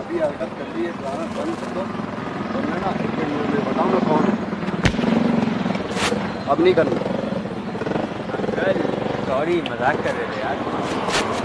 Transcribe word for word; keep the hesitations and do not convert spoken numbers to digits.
अभी हरकत कर ली है, चलाना बंद कर दो। और मैं ना एक मिनट में बताऊँ ना कौन है, अब नहीं करना। अंकल सॉरी, मजाक कर रहे थे यार।